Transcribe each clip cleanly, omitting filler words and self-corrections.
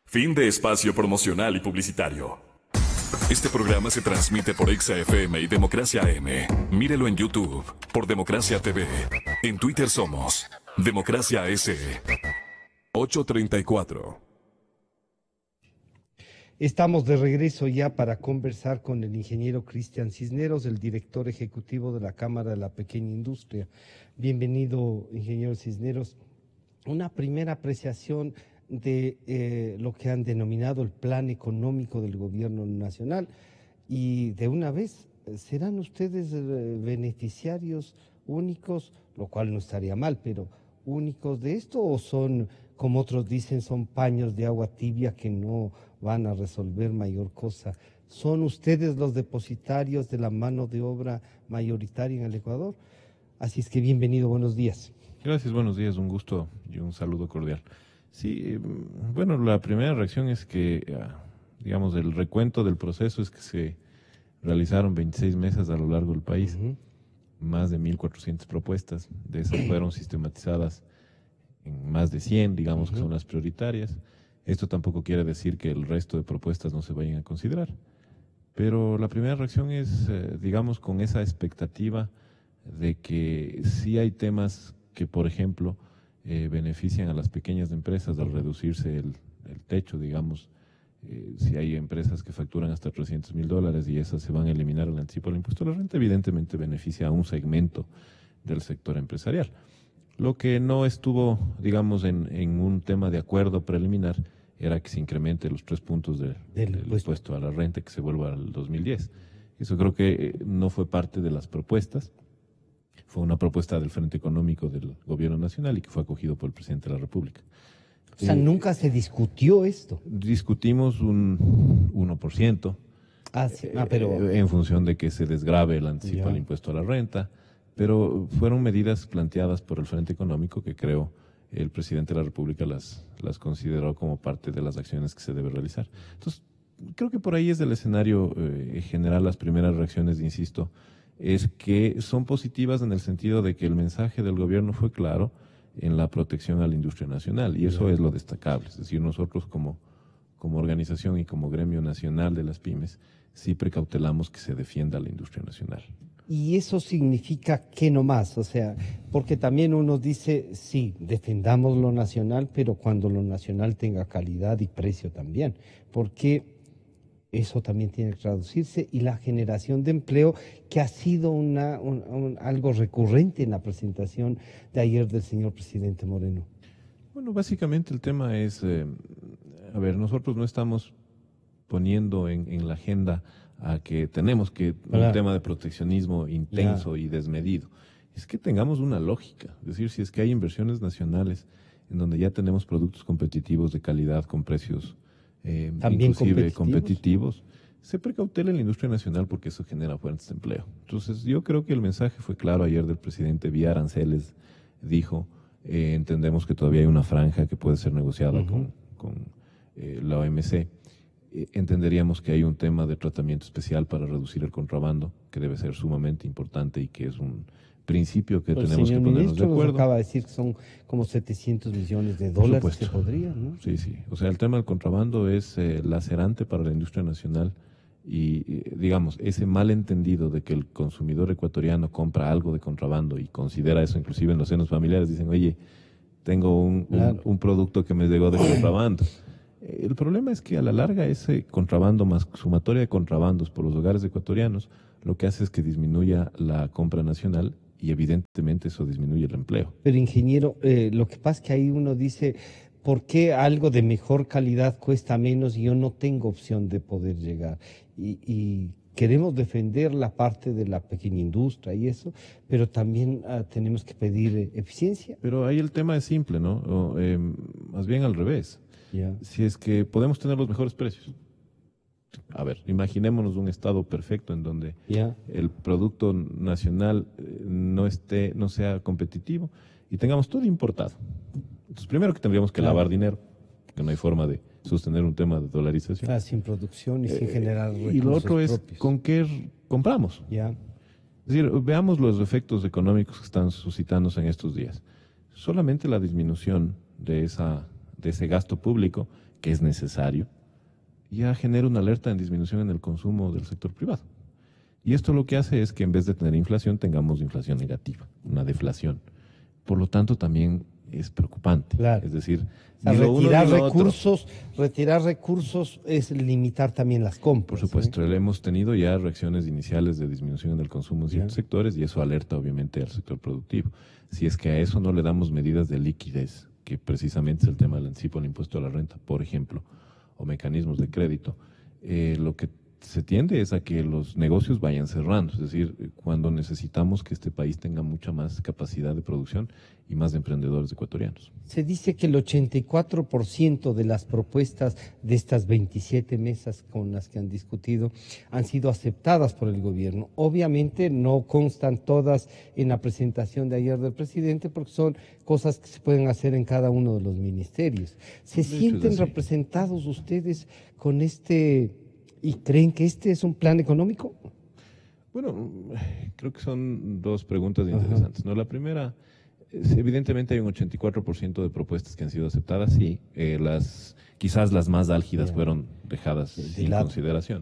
Fin de espacio promocional y publicitario. Este programa se transmite por Exa FM y Democracia AM. Mírelo en YouTube por Democracia TV. En Twitter somos Democracia S. 8:34. Estamos de regreso ya para conversar con el ingeniero Cristian Cisneros, el director ejecutivo de la Cámara de la Pequeña Industria. Bienvenido, ingeniero Cisneros. Una primera apreciación de lo que han denominado el plan económico del gobierno nacional y de una vez, ¿serán ustedes beneficiarios únicos, lo cual no estaría mal, pero únicos de esto, o son, como otros dicen, son paños de agua tibia que no van a resolver mayor cosa? ¿Son ustedes los depositarios de la mano de obra mayoritaria en el Ecuador? Así es que bienvenido, buenos días. Gracias, buenos días, un gusto y un saludo cordial. Sí, bueno, la primera reacción es que, digamos, el recuento del proceso es que se realizaron 26 mesas a lo largo del país, más de 1.400 propuestas, de esas fueron sistematizadas en más de 100, digamos que son las prioritarias. Esto tampoco quiere decir que el resto de propuestas no se vayan a considerar, pero la primera reacción es, digamos, con esa expectativa de que sí hay temas que, por ejemplo, benefician a las pequeñas empresas al reducirse el techo, digamos. Si hay empresas que facturan hasta $300,000 y esas se van a eliminar el anticipo del impuesto a la renta, evidentemente beneficia a un segmento del sector empresarial. Lo que no estuvo, digamos, en un tema de acuerdo preliminar era que se incremente los 3 puntos del impuesto a la renta, que se vuelva al 2010. Eso creo que no fue parte de las propuestas. Fue una propuesta del Frente Económico del Gobierno Nacional y que fue acogido por el Presidente de la República. O sea, nunca se discutió esto. Discutimos un 1%, pero en función de que se desgrave el anticipo del impuesto a la renta, pero fueron medidas planteadas por el Frente Económico que creo el Presidente de la República las consideró como parte de las acciones que se debe realizar. Entonces, creo que por ahí es el escenario general. Las primeras reacciones, insisto, es que son positivas en el sentido de que el mensaje del gobierno fue claro en la protección a la industria nacional, y eso es lo destacable. Es decir, nosotros como organización y como gremio nacional de las pymes, sí precautelamos que se defienda la industria nacional. ¿Y eso significa qué nomás? O sea, porque también uno dice, sí, defendamos lo nacional, pero cuando lo nacional tenga calidad y precio también, porque eso también tiene que traducirse, y la generación de empleo, que ha sido algo recurrente en la presentación de ayer del señor presidente Moreno. Bueno, básicamente el tema es, nosotros no estamos poniendo en la agenda a que tenemos que un tema de proteccionismo intenso y desmedido. Es que tengamos una lógica, es decir, si es que hay inversiones nacionales en donde ya tenemos productos competitivos de calidad con precios también inclusive competitivos, se precautela en la industria nacional porque eso genera fuentes de empleo. Entonces yo creo que el mensaje fue claro ayer del presidente vía aranceles. Dijo, entendemos que todavía hay una franja que puede ser negociada con la OMC. Entenderíamos que hay un tema de tratamiento especial para reducir el contrabando, que debe ser sumamente importante y que es un principio que tenemos que ponernos de acuerdo. Nos acaba de decir que son como $700 millones que podría, ¿no? Sí. O sea, el tema del contrabando es lacerante para la industria nacional y, digamos, ese malentendido de que el consumidor ecuatoriano compra algo de contrabando y considera eso, inclusive en los senos familiares, dicen, oye, tengo un producto que me llegó de contrabando. El problema es que a la larga ese contrabando más sumatoria de contrabandos por los hogares ecuatorianos lo que hace es que disminuya la compra nacional y evidentemente eso disminuye el empleo. Pero ingeniero, lo que pasa es que ahí uno dice, ¿por qué algo de mejor calidad cuesta menos y yo no tengo opción de poder llegar? Y queremos defender la parte de la pequeña industria y eso, pero también tenemos que pedir eficiencia. Pero ahí el tema es simple, ¿no? Más bien al revés. Si es que podemos tener los mejores precios. A ver, imaginémonos un estado perfecto en donde el producto nacional no sea competitivo y tengamos todo importado. Entonces, primero que tendríamos que lavar dinero, que no hay forma de sostener un tema de dolarización. Sin producción y sin generar recursos y lo otro es propios. ¿Con qué compramos? Es decir, veamos los efectos económicos que están suscitándose en estos días. Solamente la disminución de ese gasto público que es necesario, ya genera una alerta en disminución en el consumo del sector privado. Y esto lo que hace es que en vez de tener inflación, tengamos inflación negativa, una deflación. Por lo tanto, también es preocupante. Claro. Es decir, O sea, ni lo uno ni lo otro. retirar recursos es limitar también las compras. Por supuesto, hemos tenido ya reacciones iniciales de disminución en el consumo en ciertos sectores y eso alerta obviamente al sector productivo. Si es que a eso no le damos medidas de liquidez, que precisamente es el tema del anticipo al impuesto a la renta, por ejemplo, o mecanismos de crédito, lo que se tiende es a que los negocios vayan cerrando, es decir, cuando necesitamos que este país tenga mucha más capacidad de producción y más de emprendedores ecuatorianos. Se dice que el 84% de las propuestas de estas 27 mesas con las que han discutido han sido aceptadas por el gobierno. Obviamente no constan todas en la presentación de ayer del presidente porque son cosas que se pueden hacer en cada uno de los ministerios. ¿Se sienten representados ustedes con este y creen que este es un plan económico? Bueno, creo que son dos preguntas interesantes, ¿no? La primera, evidentemente hay un 84% de propuestas que han sido aceptadas, sí, quizás las más álgidas fueron dejadas sin consideración.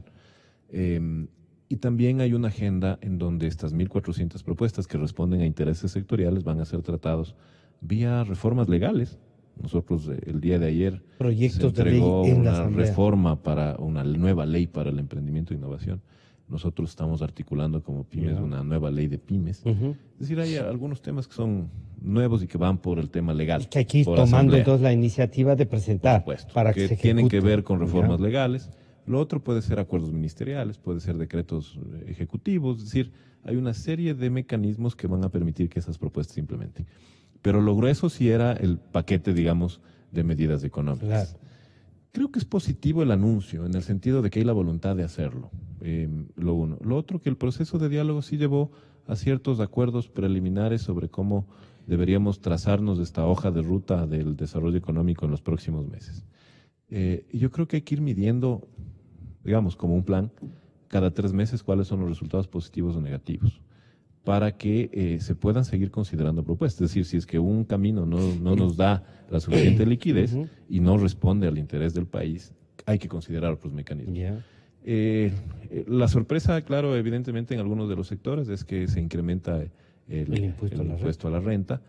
Y también hay una agenda en donde estas 1.400 propuestas que responden a intereses sectoriales van a ser tratados vía reformas legales. Nosotros el día de ayer se entregó una reforma para una nueva ley para el emprendimiento e innovación. Nosotros estamos articulando como pymes una nueva ley de pymes. Es decir, hay algunos temas que son nuevos y que van por el tema legal. Y que hay que ir tomando entonces la iniciativa de presentar. Por supuesto, para que se tienen que ver con reformas legales. Lo otro puede ser acuerdos ministeriales, puede ser decretos ejecutivos. Es decir, hay una serie de mecanismos que van a permitir que esas propuestas se implementen. Pero lo grueso sí era el paquete, digamos, de medidas económicas. Claro. Creo que es positivo el anuncio, en el sentido de que hay la voluntad de hacerlo, lo uno. Lo otro, que el proceso de diálogo sí llevó a ciertos acuerdos preliminares sobre cómo deberíamos trazarnos esta hoja de ruta del desarrollo económico en los próximos meses. Y yo creo que hay que ir midiendo, digamos, como un plan, cada 3 meses cuáles son los resultados positivos o negativos, para que se puedan seguir considerando propuestas. Es decir, si es que un camino no nos da la suficiente liquidez y no responde al interés del país, hay que considerar otros mecanismos. La sorpresa, claro, evidentemente en algunos de los sectores es que se incrementa el impuesto a la renta.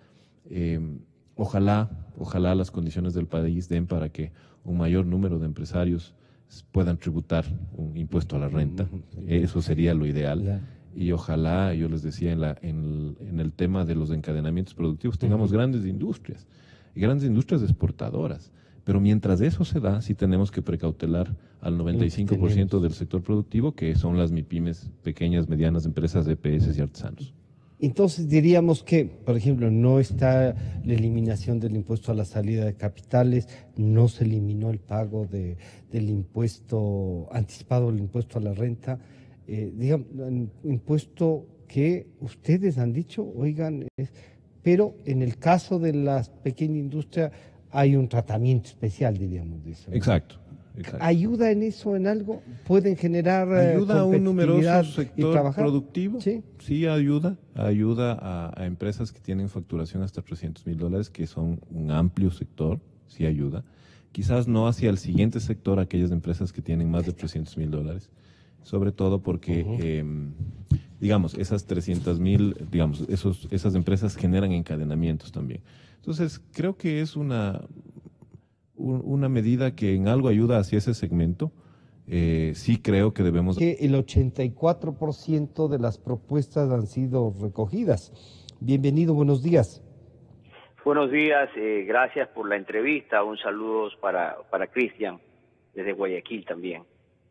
Ojalá las condiciones del país den para que un mayor número de empresarios puedan tributar un impuesto a la renta. Eso sería lo ideal. Y ojalá, yo les decía, en el tema de los encadenamientos productivos, tengamos grandes industrias exportadoras. Pero mientras eso se da, sí tenemos que precautelar al 95% del sector productivo, que son las MIPYMES, pequeñas, medianas empresas, EPS y artesanos. Entonces diríamos que, por ejemplo, no está la eliminación del impuesto a la salida de capitales, no se eliminó el pago del impuesto anticipado, el impuesto a la renta, digamos, un impuesto que ustedes han dicho, oigan, pero en el caso de la pequeña industria hay un tratamiento especial, diríamos, de eso, ¿no? Exacto. ¿Ayuda en eso, en algo? ¿Pueden generar ayuda a un numeroso sector productivo? Sí, ayuda a empresas que tienen facturación hasta $300,000, que son un amplio sector, sí ayuda. Quizás no hacia el siguiente sector, aquellas empresas que tienen más de $300,000, sobre todo porque, digamos, esas 300,000, digamos, esas empresas generan encadenamientos también. Entonces, creo que es una medida que en algo ayuda hacia ese segmento. Sí creo que debemos... Que el 84% de las propuestas han sido recogidas. Bienvenido, buenos días. Buenos días, gracias por la entrevista. Un saludo para Cristian, desde Guayaquil también.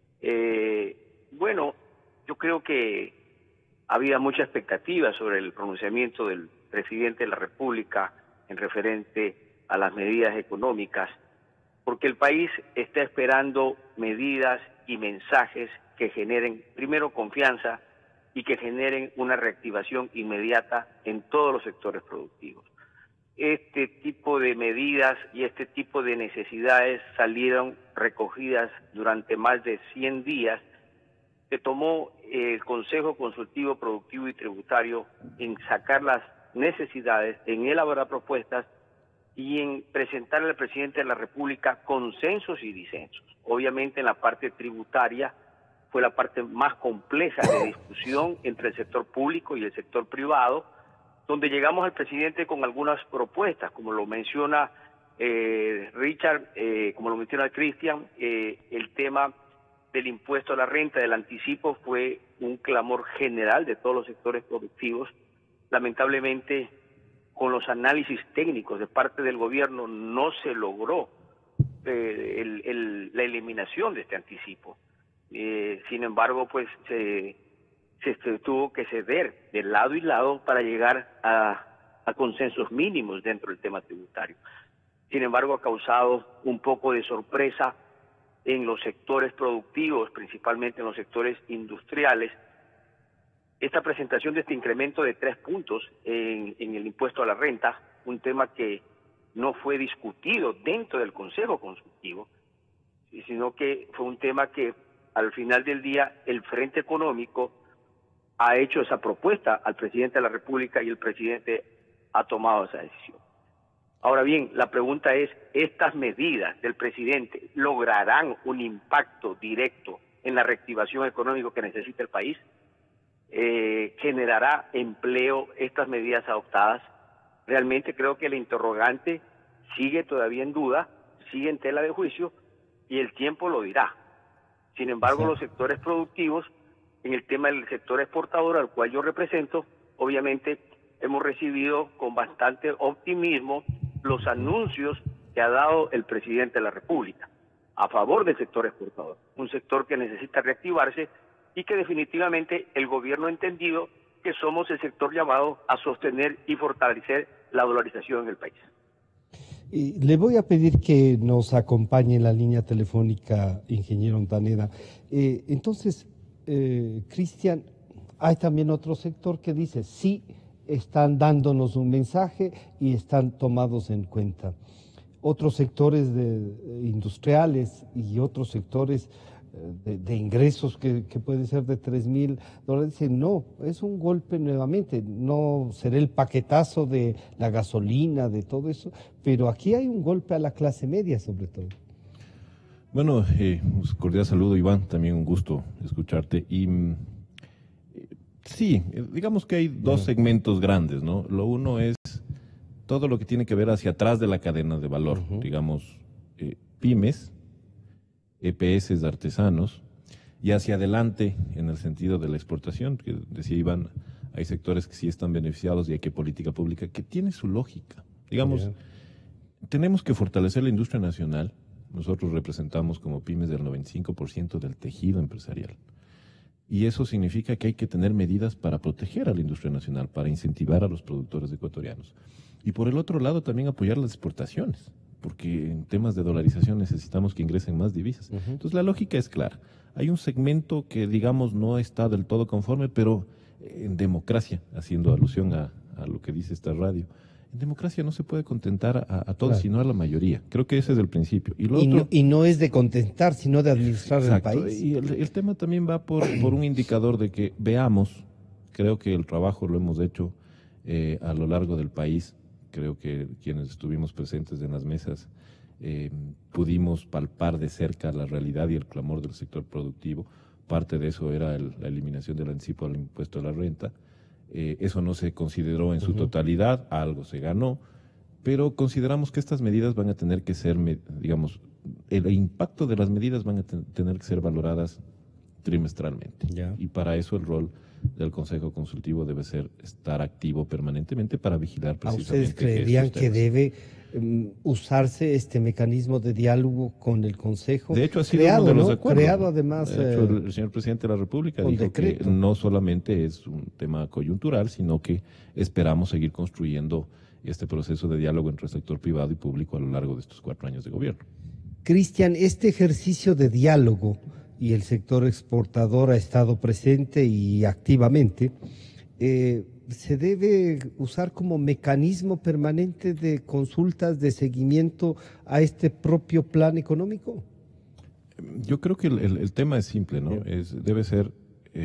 Bueno, yo creo que había mucha expectativa sobre el pronunciamiento del presidente de la República en referente a las medidas económicas, porque el país está esperando medidas y mensajes que generen, primero, confianza y que generen una reactivación inmediata en todos los sectores productivos. Este tipo de medidas y este tipo de necesidades salieron recogidas durante más de 100 días. Se tomó el Consejo Consultivo Productivo y Tributario en sacar las necesidades, en elaborar propuestas y en presentarle al presidente de la República consensos y disensos. Obviamente en la parte tributaria fue la parte más compleja de discusión entre el sector público y el sector privado, donde llegamos al presidente con algunas propuestas, como lo menciona Richard, como lo menciona Cristian, el tema del impuesto a la renta, del anticipo, fue un clamor general de todos los sectores productivos. Lamentablemente, con los análisis técnicos de parte del gobierno no se logró la eliminación de este anticipo. Sin embargo, pues se tuvo que ceder de lado y lado para llegar a consensos mínimos dentro del tema tributario. Sin embargo, ha causado un poco de sorpresa en los sectores productivos, principalmente en los sectores industriales, esta presentación de este incremento de 3 puntos en el impuesto a la renta, un tema que no fue discutido dentro del Consejo Consultivo, sino que fue un tema que al final del día el Frente Económico ha hecho esa propuesta al presidente de la República y el presidente ha tomado esa decisión. Ahora bien, la pregunta es, ¿estas medidas del presidente lograrán un impacto directo en la reactivación económica que necesita el país? ¿Generará empleo estas medidas adoptadas? Realmente creo que el interrogante sigue todavía en duda, sigue en tela de juicio y el tiempo lo dirá. Sin embargo, los sectores productivos, en el tema del sector exportador al cual yo represento, obviamente hemos recibido con bastante optimismo los anuncios que ha dado el presidente de la República a favor del sector exportador, un sector que necesita reactivarse y que definitivamente el gobierno ha entendido que somos el sector llamado a sostener y fortalecer la dolarización en el país. Y le voy a pedir que nos acompañe en la línea telefónica, ingeniero Ontaneda. Entonces, Cristian, hay también otro sector que dice, sí, están dándonos un mensaje y están tomados en cuenta. Otros sectores industriales y otros sectores de ingresos que pueden ser de $3,000, dicen, no, es un golpe nuevamente, no será el paquetazo de la gasolina, de todo eso, pero aquí hay un golpe a la clase media sobre todo. Bueno, un cordial saludo, Iván, también un gusto escucharte. Y sí, digamos que hay dos segmentos grandes, ¿no? Lo uno es todo lo que tiene que ver hacia atrás de la cadena de valor, digamos, pymes, EPS de artesanos, y hacia adelante en el sentido de la exportación, que decía Iván, hay sectores que sí están beneficiados y hay que política pública que tiene su lógica. Digamos, tenemos que fortalecer la industria nacional. Nosotros representamos como pymes del 95% del tejido empresarial. Y eso significa que hay que tener medidas para proteger a la industria nacional, para incentivar a los productores ecuatorianos. Y por el otro lado también apoyar las exportaciones, porque en temas de dolarización necesitamos que ingresen más divisas. Entonces la lógica es clara. Hay un segmento que, digamos, no está del todo conforme, pero en democracia, haciendo alusión a lo que dice esta radio, en democracia no se puede contentar a todos, claro, sino a la mayoría. Creo que ese es el principio. Y no es de contentar, sino de administrar el país. Y el tema también va por un indicador de que veamos, creo que el trabajo lo hemos hecho a lo largo del país. Creo que quienes estuvimos presentes en las mesas pudimos palpar de cerca la realidad y el clamor del sector productivo. Parte de eso era la eliminación del anticipo del impuesto a la renta. Eso no se consideró en su totalidad, algo se ganó, pero consideramos que estas medidas van a tener que ser, digamos, el impacto de las medidas van a tener que ser valoradas trimestralmente. Y para eso el rol del Consejo Consultivo debe ser estar activo permanentemente para vigilar precisamente. ¿A ustedes creerían que debe usarse este mecanismo de diálogo con el Consejo? De hecho, ha sido uno de los acuerdos. Creado además. De hecho, el señor presidente de la República dijo decreto, que no solamente es un tema coyuntural, sino que esperamos seguir construyendo este proceso de diálogo entre el sector privado y público a lo largo de estos 4 años de gobierno. Cristian, este ejercicio de diálogo, y el sector exportador ha estado presente y activamente, ¿se debe usar como mecanismo permanente de consultas, de seguimiento a este propio plan económico? Yo creo que el tema es simple, ¿no? Debe ser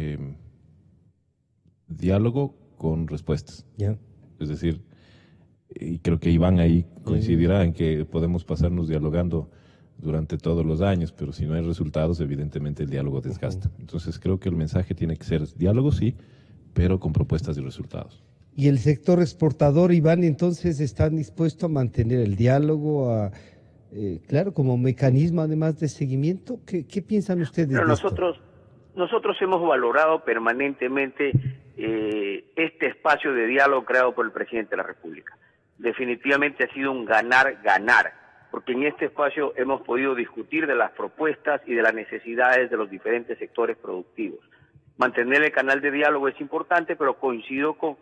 diálogo con respuestas. Es decir, y creo que Iván ahí coincidirá en que podemos pasarnos dialogando durante todos los años, pero si no hay resultados, evidentemente el diálogo desgasta. Entonces creo que el mensaje tiene que ser diálogo, sí, pero con propuestas y resultados. Y el sector exportador, Iván, entonces están dispuestos a mantener el diálogo, claro, como mecanismo además de seguimiento. ¿Qué piensan ustedes Pero de esto? nosotros hemos valorado permanentemente este espacio de diálogo creado por el presidente de la República. Definitivamente ha sido un ganar-ganar, porque en este espacio hemos podido discutir de las propuestas y de las necesidades de los diferentes sectores productivos. Mantener el canal de diálogo es importante, pero coincido con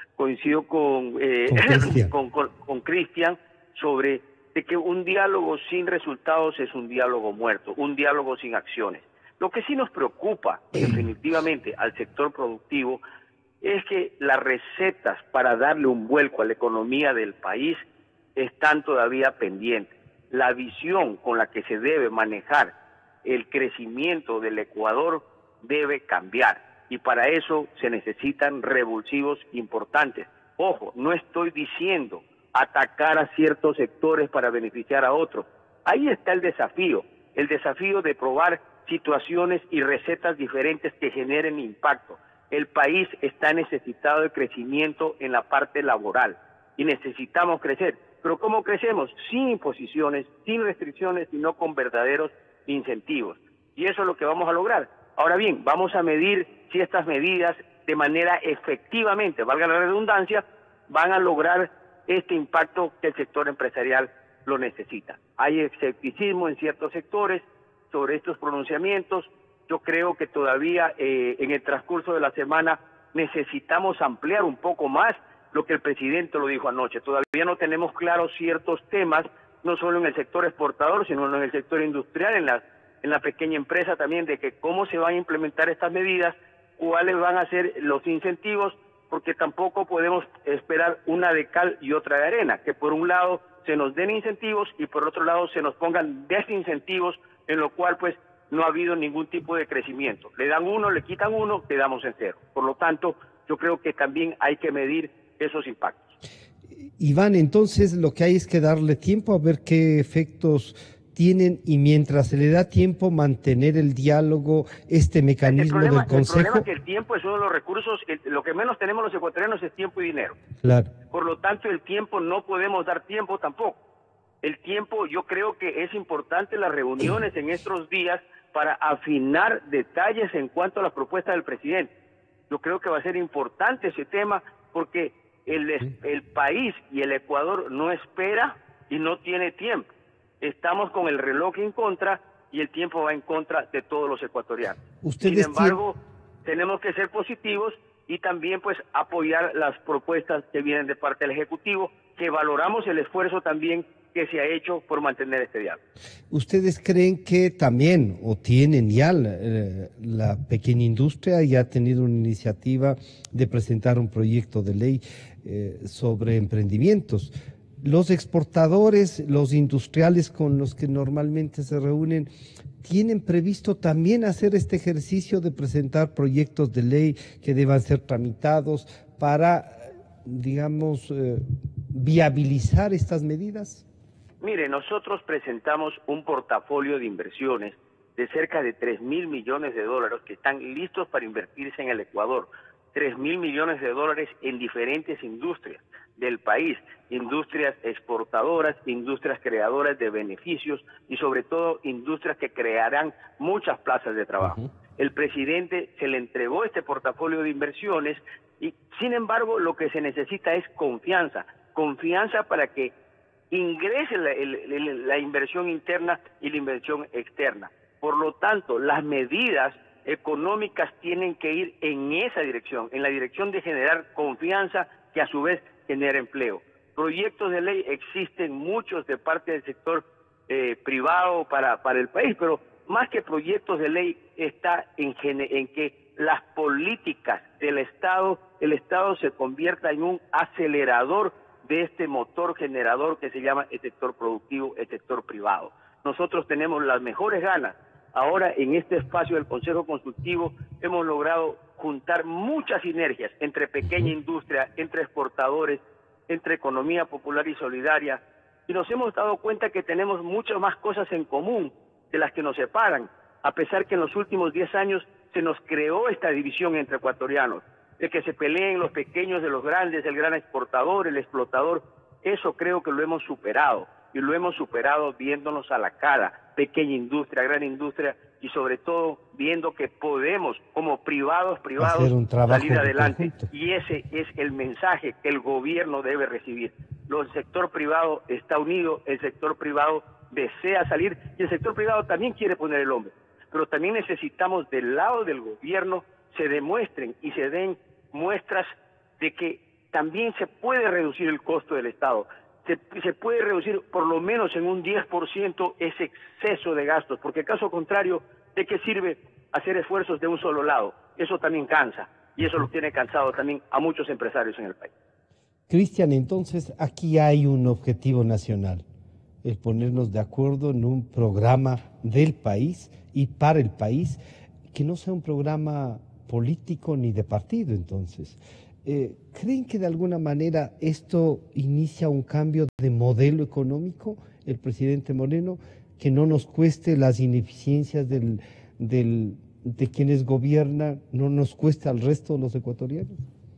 Cristian sobre de que un diálogo sin resultados es un diálogo muerto, un diálogo sin acciones. Lo que sí nos preocupa definitivamente al sector productivo es que las recetas para darle un vuelco a la economía del país están todavía pendientes. La visión con la que se debe manejar el crecimiento del Ecuador debe cambiar, y para eso se necesitan revulsivos importantes. Ojo, no estoy diciendo atacar a ciertos sectores para beneficiar a otros. Ahí está el desafío de probar situaciones y recetas diferentes que generen impacto. El país está necesitado de crecimiento en la parte laboral y necesitamos crecer. Pero ¿cómo crecemos? Sin imposiciones, sin restricciones, sino con verdaderos incentivos. Y eso es lo que vamos a lograr. Ahora bien, vamos a medir si estas medidas de manera efectivamente, valga la redundancia, van a lograr este impacto que el sector empresarial lo necesita. Hay escepticismo en ciertos sectores sobre estos pronunciamientos. Yo creo que todavía en el transcurso de la semana necesitamos ampliar un poco más lo que el presidente lo dijo anoche. Todavía no tenemos claros ciertos temas, no solo en el sector exportador, sino en el sector industrial, en la pequeña empresa también, de que cómo se van a implementar estas medidas, cuáles van a ser los incentivos, porque tampoco podemos esperar una de cal y otra de arena, que por un lado se nos den incentivos y por otro lado se nos pongan desincentivos, en lo cual pues no ha habido ningún tipo de crecimiento. Le dan uno, le quitan uno, quedamos en cero. Por lo tanto, yo creo que también hay que medir esos impactos. Iván, entonces lo que hay es que darle tiempo a ver qué efectos tienen, y mientras se le da tiempo mantener el diálogo, este mecanismo del Consejo. El problema es que el tiempo es uno de los recursos, lo que menos tenemos los ecuatorianos es tiempo y dinero. Claro. Por lo tanto, el tiempo no podemos dar tiempo tampoco. El tiempo, yo creo que es importante las reuniones en estos días para afinar detalles en cuanto a las propuestas del presidente. Yo creo que va a ser importante ese tema porque el país y el Ecuador no espera y no tiene tiempo. Estamos con el reloj en contra y el tiempo va en contra de todos los ecuatorianos. Sin embargo, tenemos que ser positivos y también pues apoyar las propuestas que vienen de parte del Ejecutivo, que valoramos el esfuerzo también que se ha hecho por mantener este diálogo. ¿Ustedes creen que también, o tienen ya, la pequeña industria ya ha tenido una iniciativa de presentar un proyecto de ley sobre emprendimientos? Los exportadores, los industriales con los que normalmente se reúnen, ¿tienen previsto también hacer este ejercicio de presentar proyectos de ley que deban ser tramitados para, digamos, viabilizar estas medidas? Mire, nosotros presentamos un portafolio de inversiones de cerca de 3.000 millones de dólares que están listos para invertirse en el Ecuador. 3.000 millones de dólares en diferentes industrias del país, industrias exportadoras, industrias creadoras de beneficios y sobre todo industrias que crearán muchas plazas de trabajo. El presidente se le entregó este portafolio de inversiones y sin embargo lo que se necesita es confianza para que ingrese la inversión interna y la inversión externa. Por lo tanto, las medidas económicas tienen que ir en esa dirección, en la dirección de generar confianza que a su vez genera empleo. Proyectos de ley existen muchos de parte del sector privado para el país, pero más que proyectos de ley está en que las políticas del Estado, el Estado se convierta en un acelerador de este motor generador que se llama el sector productivo, el sector privado. Nosotros tenemos las mejores ganas. Ahora, en este espacio del Consejo Consultivo, hemos logrado juntar muchas sinergias entre pequeña industria, entre exportadores, entre economía popular y solidaria, y nos hemos dado cuenta que tenemos muchas más cosas en común de las que nos separan, a pesar que en los últimos 10 años se nos creó esta división entre ecuatorianos, de que se peleen los pequeños de los grandes, el gran exportador, el explotador. Eso creo que lo hemos superado, y lo hemos superado viéndonos a la cara, pequeña industria, gran industria, y sobre todo viendo que podemos, como privados, salir adelante. Y ese es el mensaje que el gobierno debe recibir. El sector privado está unido, el sector privado desea salir, y el sector privado también quiere poner el hombro. Pero también necesitamos del lado del gobierno se demuestren y se den muestras de que también se puede reducir el costo del Estado. Se puede reducir por lo menos en un 10% ese exceso de gastos, porque caso contrario, ¿de qué sirve hacer esfuerzos de un solo lado? Eso también cansa, y eso lo tiene cansado también a muchos empresarios en el país. Cristian, entonces aquí hay un objetivo nacional, el ponernos de acuerdo en un programa del país y para el país, que no sea un programa político ni de partido, entonces. ¿Creen que de alguna manera esto inicia un cambio de modelo económico, el presidente Moreno, que no nos cueste las ineficiencias de quienes gobiernan, no nos cueste al resto de los ecuatorianos?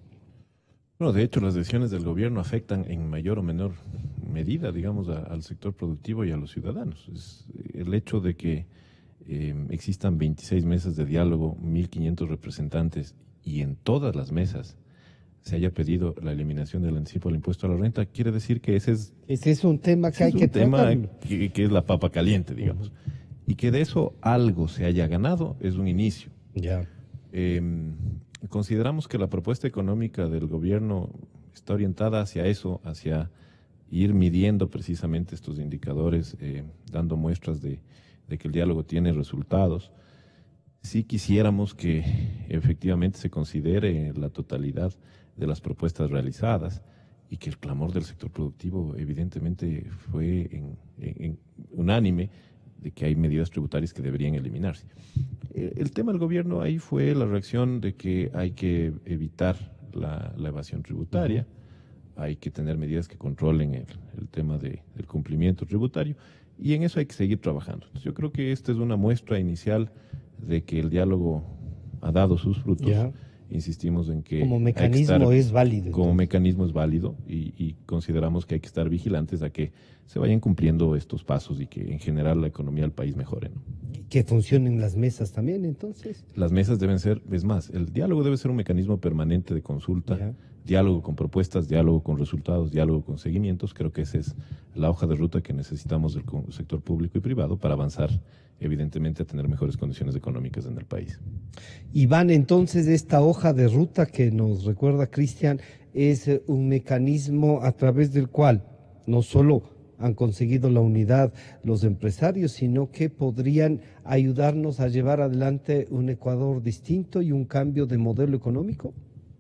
Bueno, de hecho, las decisiones del gobierno afectan en mayor o menor medida, digamos, al sector productivo y a los ciudadanos. Es el hecho de que existan 26 mesas de diálogo, 1.500 representantes, y en todas las mesas se haya pedido la eliminación del anticipo del impuesto a la renta, quiere decir que ese es un tema que hay que tratar. Que es la papa caliente, digamos. Y que de eso algo se haya ganado es un inicio. Ya. Consideramos que la propuesta económica del gobierno está orientada hacia eso, hacia ir midiendo precisamente estos indicadores, dando muestras de que el diálogo tiene resultados. Sí quisiéramos que efectivamente se considere la totalidad de las propuestas realizadas y que el clamor del sector productivo evidentemente fue en unánime de que hay medidas tributarias que deberían eliminarse. El tema del gobierno ahí fue la reacción de que hay que evitar la evasión tributaria, hay que tener medidas que controlen el tema del cumplimiento tributario, y en eso hay que seguir trabajando. Entonces, yo creo que esta es una muestra inicial de que el diálogo ha dado sus frutos. Ya. Insistimos en que como mecanismo es válido. Como entonces. Mecanismo es válido y consideramos que hay que estar vigilantes a que se vayan cumpliendo estos pasos y que en general la economía del país mejore, ¿no? Que funcionen las mesas también, entonces. Las mesas deben ser, es más, el diálogo debe ser un mecanismo permanente de consulta, Ya. Diálogo con propuestas, diálogo con resultados, diálogo con seguimientos. Creo que esa es la hoja de ruta que necesitamos del sector público y privado para avanzar, evidentemente, a tener mejores condiciones económicas en el país. Iván, entonces, esta hoja de ruta que nos recuerda Cristian es un mecanismo a través del cual no solo han conseguido la unidad los empresarios, sino que podrían ayudarnos a llevar adelante un Ecuador distinto y un cambio de modelo económico.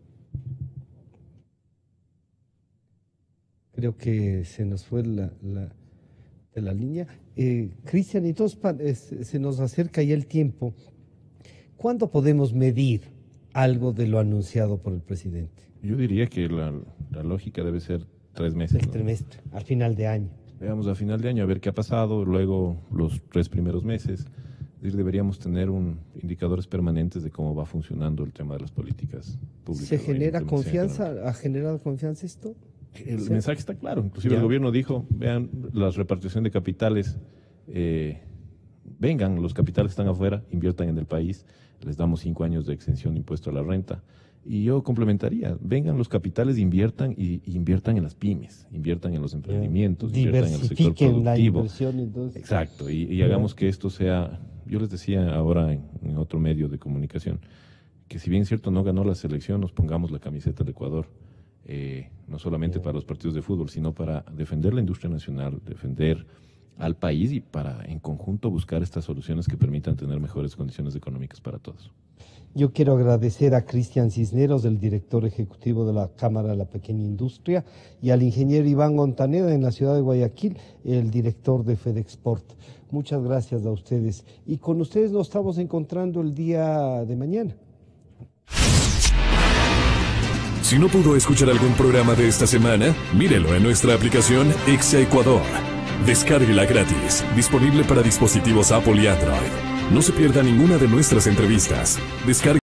Creo que se nos fue de la línea. Cristian, entonces se nos acerca ya el tiempo. ¿Cuándo podemos medir algo de lo anunciado por el presidente? Yo diría que la lógica debe ser 3 meses. El trimestre, al final de año. Veamos a final de año a ver qué ha pasado, luego los 3 primeros meses. Es decir, deberíamos tener indicadores permanentes de cómo va funcionando el tema de las políticas públicas. ¿Se genera confianza? ¿Ha generado confianza esto? El mensaje está claro. Inclusive el gobierno dijo, vean, la repartición de capitales, vengan, los capitales están afuera, inviertan en el país, les damos 5 años de exención de impuesto a la renta. Y yo complementaría, vengan los capitales, inviertan y inviertan en las pymes, inviertan en los emprendimientos, inviertan en el sector productivo. La inversión, entonces. Exacto, y hagamos que esto sea, yo les decía ahora en otro medio de comunicación, que si bien es cierto no ganó la selección, nos pongamos la camiseta de Ecuador, no solamente para los partidos de fútbol, sino para defender la industria nacional, defender al país y para en conjunto buscar estas soluciones que permitan tener mejores condiciones económicas para todos. Yo quiero agradecer a Cristian Cisneros, el director ejecutivo de la Cámara de la Pequeña Industria, y al ingeniero Iván Montaneda en la ciudad de Guayaquil, el director de FedExport. Muchas gracias a ustedes. Y con ustedes nos estamos encontrando el día de mañana. Si no pudo escuchar algún programa de esta semana, mírelo en nuestra aplicación Exa Ecuador. Descárguela gratis, disponible para dispositivos Apple y Android. No se pierda ninguna de nuestras entrevistas. Descargue